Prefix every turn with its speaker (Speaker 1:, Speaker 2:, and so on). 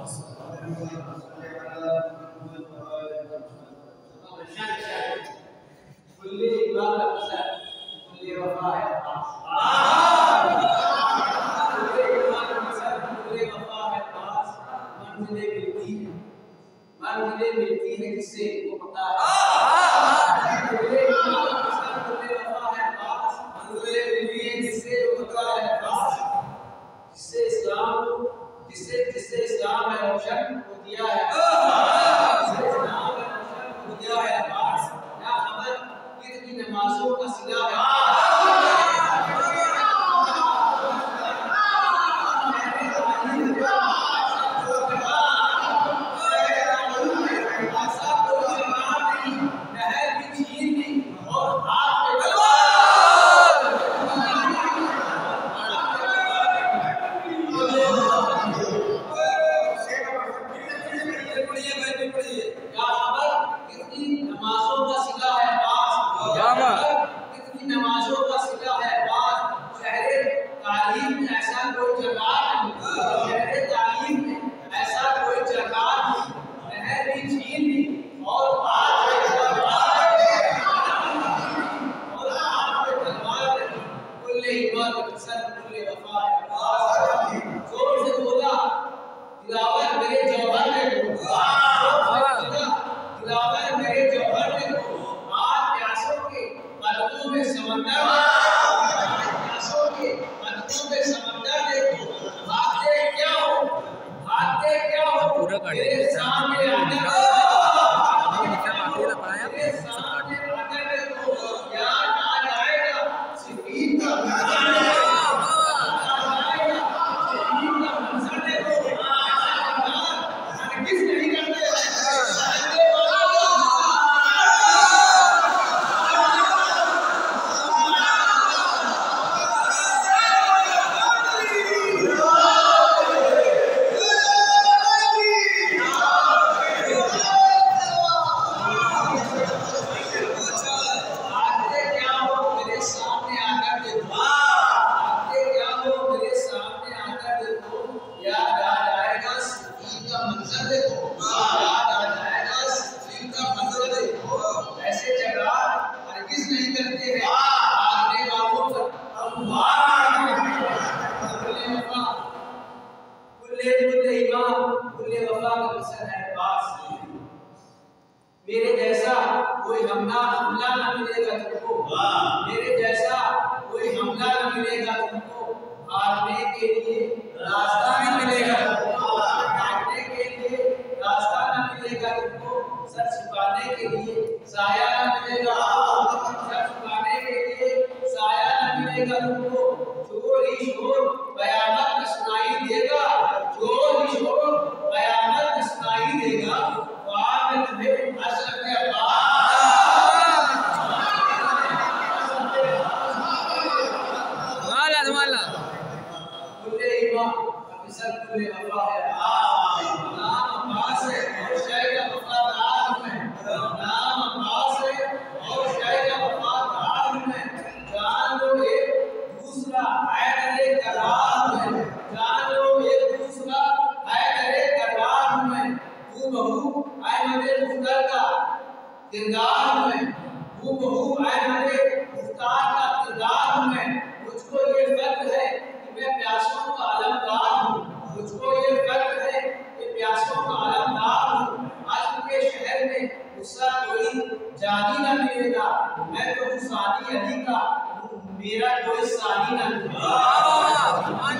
Speaker 1: मिलती है किससे वो पता है। जिससे इस्लाम है रोशन को दिया है, क्या खबर कितनी नमाजों का सिला है। मेरे जैसा कोई हमला न मिलेगा तुमको, मेरे जैसा कोई हमला न मिलेगा तुमको, भागने के लिए रास्ता नहीं मिलेगा तुमको, भागने के लिए रास्ता न मिलेगा तुमको, सर छुपाने के लिए साया न मिलेगा, सर छुपाने के लिए साया न मिलेगा तुमको, शोर ही शोर कयामत में सुनाई देगा, शोर ही शोर कयामत में सुनाई देगा, किरदार में हूबहू मेरे मुख्तार का किरदार में, मुझको ये फर्क है कि मैं प्यासों का अलमदार हूँ, मुझको ये फर्क है कि प्यासों का अलमदार हूँ। आज के शहर में गुस्सा कोई जानी न मिलेगा, मैं तो हूँ सानी अली का, मेरा कोई सानी न मिलेगा।